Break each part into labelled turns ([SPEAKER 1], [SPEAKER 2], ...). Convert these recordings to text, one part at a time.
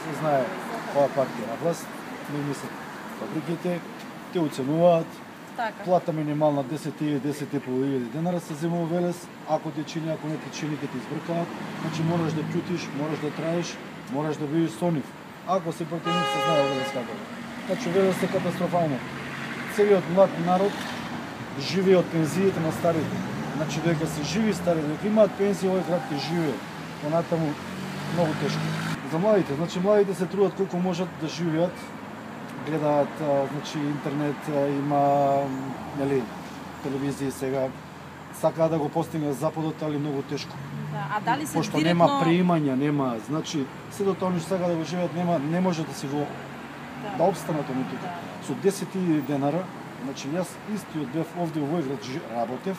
[SPEAKER 1] се знае ова партија на власт, не мислат фабриките, те оценуваат,
[SPEAKER 2] Така.
[SPEAKER 1] плата минимална 10.000 денара се зема во Велес, ако ти чини, ако не ти чини, ќе ти избркаат, значи мораш да ќутиш, мораш да траеш, мораш да бидеш со нив. Ако си против нив, се знае Велес како е. Значи Велес е катастрофално. Целиот млад народ живее од пензиите на старите. Значи дека се живи стари, дека имаат пензија, овој град ќе живее. Понатаму многу тешко. За младите, значи младите се трудат колку можат да живеат, гледаат значи интернет, има нели телевизија сега, сакаат да го постигнат западот, али многу тешко.
[SPEAKER 2] Да, а дали се
[SPEAKER 1] Пошто
[SPEAKER 2] директно
[SPEAKER 1] нема приимања, нема, значи се до тоа што сака да го живеат, не може да си го да обстанат они тука.
[SPEAKER 2] Да.
[SPEAKER 1] Со 10.000 денара, значи јас истиот бев овде во овој град работев,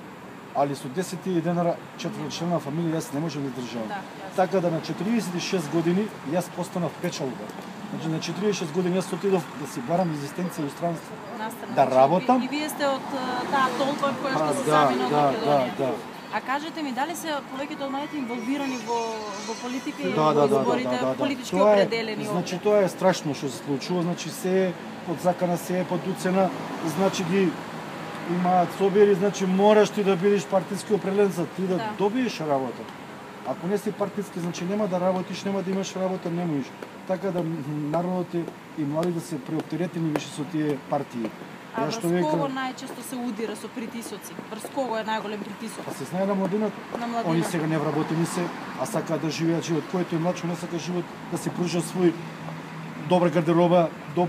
[SPEAKER 1] али со 10.000 денара четворочлена фамилија јас не можам да државам.
[SPEAKER 2] Да,
[SPEAKER 1] така да на 46 години јас постанав печалба. Значи на 46 години јас отидов да си барам екзистенција во странство. Да работам.
[SPEAKER 2] И вие сте од таа толпа која што се
[SPEAKER 1] да,
[SPEAKER 2] сами на Македонија.
[SPEAKER 1] да.
[SPEAKER 2] А кажете ми, дали се повеќето од младите инволвирани во политика и
[SPEAKER 1] Да,
[SPEAKER 2] во изборите, политички определени?
[SPEAKER 1] Значи тоа е страшно што се случува, значи се е под закана, се е под уцена, значи ги имаат собери, значи мораш ти да бидеш партиски определен за ти да добиеш работа. Ако не си партиски, значи нема да работиш, нема да имаш работа, не можеш. Така да народот и младите се преоптеретени више со тие партии.
[SPEAKER 2] А врз кого најчесто се удира со притисоци? Врз кого е најголем притисок?
[SPEAKER 1] Па се знае на младинот. Они сега невработени се, а сакаат да живеат живот. Којто е млад, не сака живот да си пружа свој добра гардероба,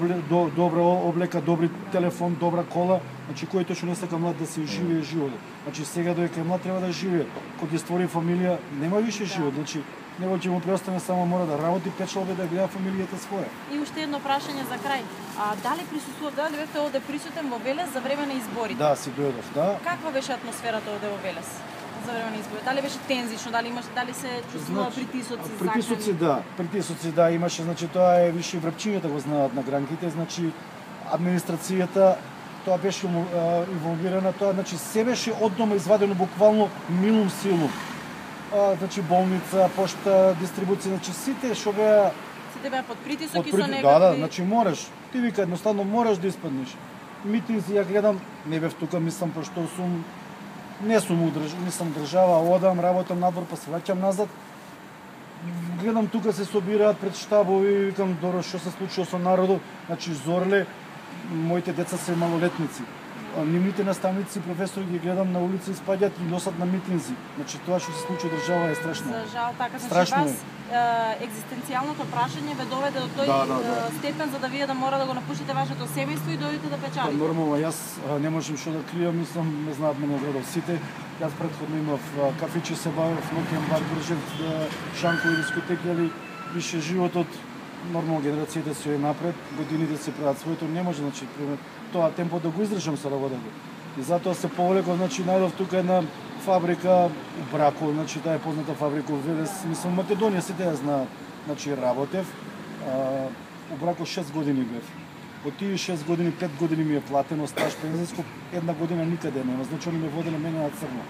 [SPEAKER 1] добра облека, добри телефон, добра кола. Значи којто што не сака млад да си живее животот. Значи сега додека е млад треба да живее. Кога ќе створи фамилија, нема више живот. Значи него ќе му преостане само мора да работи, печалби, да гледа фамилијата своја.
[SPEAKER 2] И уште едно прашање за крај. Дали присуствував, дали бевте овде присутен во Велес за време на изборите?
[SPEAKER 1] Да, си дојдов, да.
[SPEAKER 2] Каква беше атмосферата овде во Велес за време на изборите? Дали беше тензично, дали се чувствува притисоци, закани?
[SPEAKER 1] Притисоци да, имаше, значи тоа е више врапчињата го знаат на гранките, значи администрацијата тоа беше инволвирана, тоа значи се беше од дома извадено буквално милум силум. Значи болница, пошта, дистрибуција, значи сите што беа
[SPEAKER 2] под притисок и со некакви...
[SPEAKER 1] Да, значи мораш. Ти вика едноставно мораш да испаднеш. Митинзи ја гледам, не бев тука, мислам пошто сум не сум држава, одам, работам надвор, па се враќам назад. Гледам тука се собираат пред штабови, викам доро што се случува со народот. Значи зорле, моите деца се малолетници. Нивните наставници, професори ги гледам на улица и спаѓаат и носат на митинзи. Значи тоа што се случува држава е страшно.
[SPEAKER 2] За жал така, значи вас екзистенцијалното прашање ве доведе до тој степен за да вие да мора да го напуштите вашето семејство и дојдете да печалите.
[SPEAKER 1] Нормално, јас не можам што да кријам, мислам, не знаат мене градов сите. Јас претходно имав кафиче, се бавев, ноќен бар, држев шанкови дискотеки, али више животот нормално генерацијата се напред, годините се прават своето, не може, значи, тоа темпо да го издржам со работата. И затоа се повлеко, значи, најдов тука една фабрика у Брако, значи, таа е позната фабрика во Велес, мислам, Македонија сите ја знаат. Значи, работев, у Брако 6 години бев. Од тие 6 години, 5 години ми е платено стаж пензијско, една година никаде нема, значи, они ме воделе мене на црно.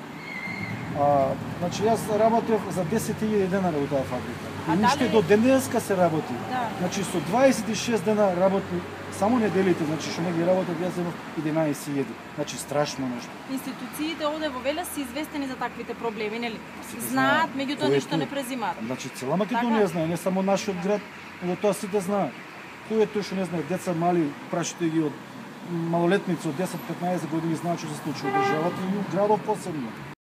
[SPEAKER 1] Значи, јас работев за 10.000 денара во таа фабрика. И уште до денеска се работи. Значи, со 26 дена работи, само неделите, значи, што не ги работев, јас земав 11.000. Значи, страшно нешто.
[SPEAKER 2] Институциите овде во Велес се известени за таквите проблеми, нели? Знаат, меѓутоа ништо не презимаат.
[SPEAKER 1] Значи, цела Македонија знае, не само нашиот град, но тоа сите знаат. Кој е тој што не знае, деца мали, прашите ги од малолетници од 10-15 години знаат што се случува во државата и градот посебно.